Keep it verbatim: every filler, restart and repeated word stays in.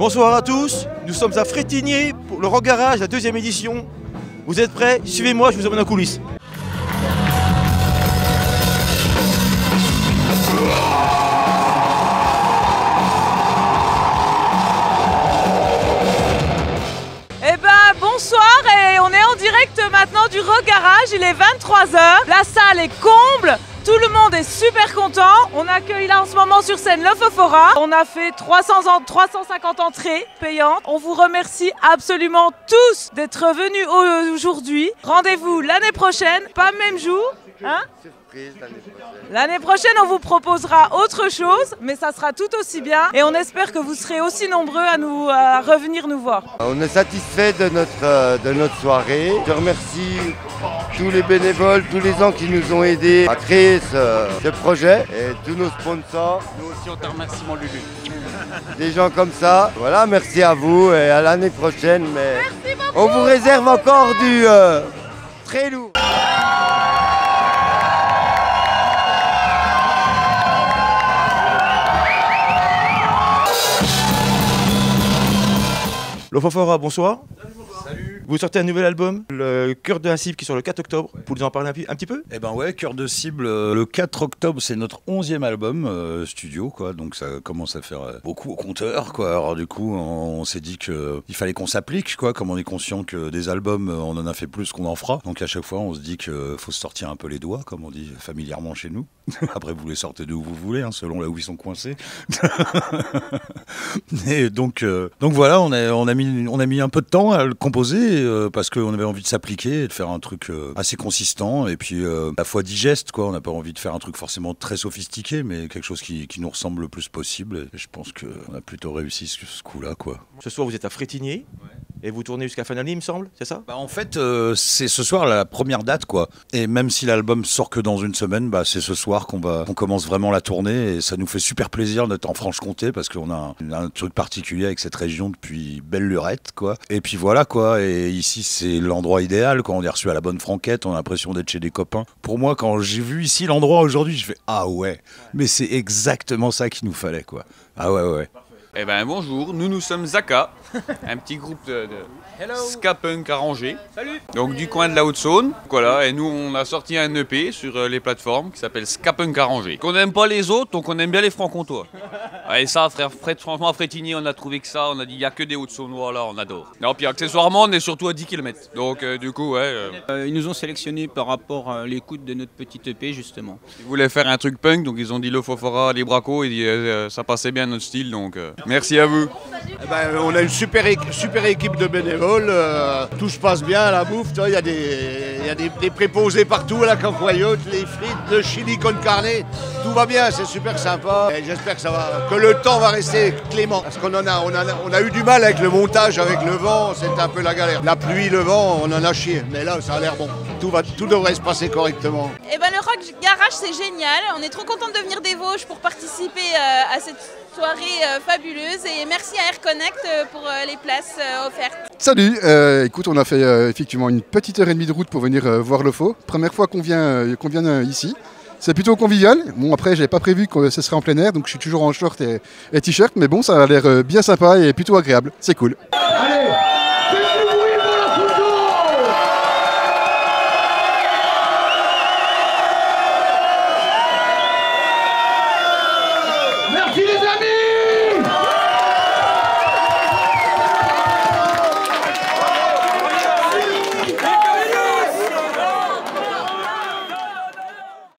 Bonsoir à tous, nous sommes à Frétigné pour le Rock Garage, la deuxième édition. Vous êtes prêts? Suivez-moi, je vous emmène en coulisses. Eh ben bonsoir, et on est en direct maintenant du Rock Garage, il est vingt-trois heures, la salle est comble. Tout le monde est super content. On accueille là en ce moment sur scène le Fofora. On a fait trois cents en, trois cent cinquante entrées payantes. On vous remercie absolument tous d'être venus aujourd'hui. Rendez-vous l'année prochaine, pas même jour. Hein ? L'année prochaine, on vous proposera autre chose, mais ça sera tout aussi bien. Et on espère que vous serez aussi nombreux à, nous, à revenir nous voir. On est satisfait de notre, de notre soirée. Je remercie tous les bénévoles, tous les gens qui nous ont aidés à créer ce, ce projet et tous nos sponsors. Nous aussi, on te remercie, mon Lulu. Des gens comme ça. Voilà, merci à vous et à l'année prochaine. Mais merci beaucoup. On vous réserve encore du euh, très lourd. Le Fofora, bonsoir. Salut. Vous sortez un nouvel album, le Cœur d'un cible, qui est sur le quatre octobre. Vous pouvez nous en parler un, un petit peu? Eh ben ouais, Cœur de cible, euh, le quatre octobre, c'est notre onzième album euh, studio, quoi. Donc ça commence à faire euh, beaucoup au compteur, quoi. Alors du coup, on, on s'est dit qu'il fallait qu'on s'applique, quoi. Comme on est conscient que des albums, on en a fait plus qu'on en fera. Donc à chaque fois, on se dit qu'il faut se sortir un peu les doigts, comme on dit familièrement chez nous. Après, vous les sortez d'où vous voulez, hein, selon là où ils sont coincés. Et donc, euh, donc voilà, on a, on, a mis, on a mis un peu de temps à le composer euh, parce qu'on avait envie de s'appliquer et de faire un truc euh, assez consistant et puis euh, à la fois digeste, quoi. On n'a pas envie de faire un truc forcément très sophistiqué, mais quelque chose qui, qui nous ressemble le plus possible. Et je pense qu'on a plutôt réussi ce, ce coup-là, quoi. Ce soir, vous êtes à Frétigné. Ouais. Et vous tournez jusqu'à fin d'année, il me semble, c'est ça? Bah en fait, euh, c'est ce soir la première date, quoi. Et même si l'album sort que dans une semaine, bah c'est ce soir qu'on va, qu'on commence vraiment la tournée. Et ça nous fait super plaisir d'être en Franche-Comté parce qu'on a un, un truc particulier avec cette région depuis belle lurette, quoi. Et puis voilà, quoi. Et ici, c'est l'endroit idéal. Quand on est reçu à la Bonne Franquette, on a l'impression d'être chez des copains. Pour moi, quand j'ai vu ici l'endroit aujourd'hui, je fais ah ouais, mais c'est exactement ça qu'il nous fallait, quoi. Ah ouais, ouais. Eh ben bonjour, nous nous sommes Zaka, un petit groupe de, de ska punk arrangé. Salut. Donc du coin de la Haute-Saône. Voilà, et nous on a sorti un E P sur les plateformes qui s'appelle Ska punk arrangé. Qu'on n'aime pas les autres, donc on aime bien les francs-comtois. Et ça, frère, franchement à Frétigné, on a trouvé que ça, on a dit il n'y a que des Haute-Saônois là, on adore. Et puis accessoirement, on est surtout à dix kilomètres. Donc euh, du coup, ouais. Euh... Euh, ils nous ont sélectionnés par rapport à l'écoute de notre petit E P justement. Ils voulaient faire un truc punk, donc ils ont dit le Fofora, les Bracos, et euh, ça passait bien notre style, donc euh, merci à vous. Eh ben, on a une super, super équipe de bénévoles, euh, tout se passe bien à la bouffe, il y a des, y a des, des préposés partout à la campoyote, les frites, le chili con carne, tout va bien, c'est super sympa. Et j'espère que, ça va, que le temps va rester clément, parce qu'on en a, on a, on a eu du mal avec le montage, avec le vent, c'était un peu la galère. La pluie, le vent, on en a chié, mais là ça a l'air bon, tout, va, tout devrait se passer correctement. Eh ben, le Rock Garage c'est génial, on est trop content de venir des Vosges pour participer euh, à cette soirée euh, fabuleuse et merci à AirConnect euh, pour euh, les places euh, offertes. Salut, euh, écoute, on a fait euh, effectivement une petite heure et demie de route pour venir euh, voir le faux. Première fois qu'on vient, euh, qu'on vient euh, ici. C'est plutôt convivial. Bon, après, j'avais pas prévu que ce serait en plein air, donc je suis toujours en short et, et t-shirt, mais bon, ça a l'air euh, bien sympa et plutôt agréable. C'est cool. Allez.